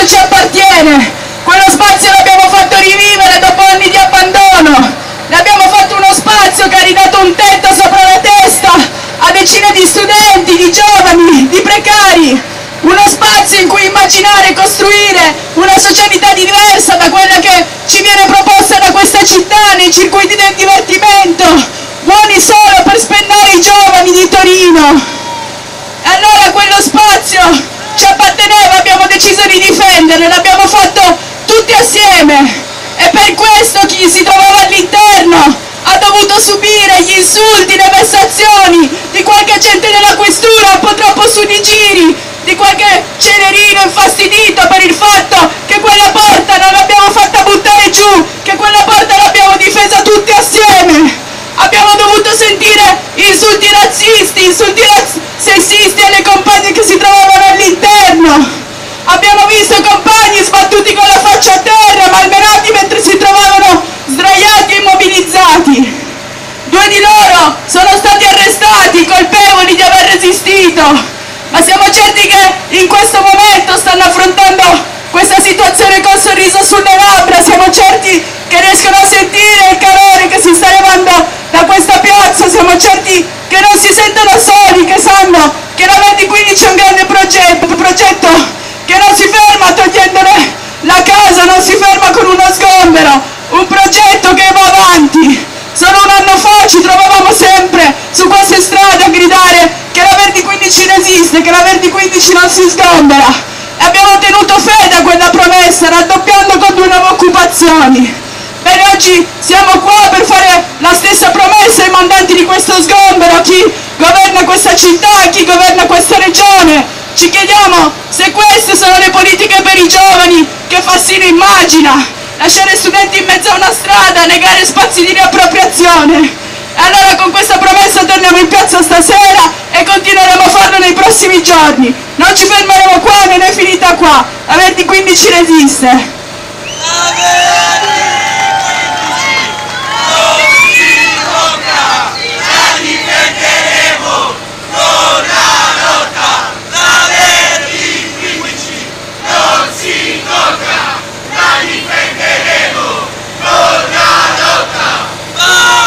ci appartiene, quello spazio l'abbiamo fatto rivivere dopo anni di abbandono, ne abbiamo fatto uno spazio che ha ridato un tetto sopra la testa a decine di studenti, di giovani, di precari, uno spazio in cui immaginare e costruire una socialità diversa da quella che ci viene proposta da questa città nei circuiti del divertimento, buoni solo per spennare i giovani di Torino. E allora quello spazio ci apparteneva, abbiamo deciso di difenderlo, l'abbiamo fatto tutti assieme, e per questo chi si trovava all'interno ha dovuto subire gli insulti, le vessazioni di qualche agente della questura un po' troppo su di giri, di qualche celerino infastidito per il fatto che quella porta non l'abbiamo fatta buttare giù, che quella porta l'abbiamo difesa tutti assieme. Abbiamo dovuto sentire insulti razzisti, insulti sessisti alle compagne che si trovavano all'interno. Abbiamo visto compagni sbattuti con la faccia a terra, malmenati mentre si trovavano sdraiati e immobilizzati. 2 di loro sono stati arrestati, colpevoli di aver resistito, ma siamo certi che in questo momento stanno affrontando questa situazione col sorriso sulle labbra, siamo certi che riescono a sentire il calore che si sta levando da questa piazza, siamo certi che non si sentono soli, che sanno che la 2015 è un grande progetto che non si ferma togliendone la casa, non si ferma con uno sgombero, un progetto che va avanti. Solo un anno fa ci trovavamo sempre su queste strade a gridare che la Verdi 15 resiste, che la Verdi 15 non si sgombera, e abbiamo tenuto fede a quella promessa, raddoppiando con 2 nuove occupazioni. Bene, oggi siamo qua per fare la stessa promessa ai mandanti di questo sgombero, a chi governa questa città, a chi governa questa regione. Ci chiediamo se queste sono le politiche per i giovani che Fassino immagina: lasciare studenti in mezzo a una strada, negare spazi di riappropriazione. E allora con questa promessa torniamo in piazza stasera e continueremo a farlo nei prossimi giorni. Non ci fermeremo qua, non è finita qua. La Verdi 15 resiste. La Verdi 15 non si tocca, la difenderemo, non la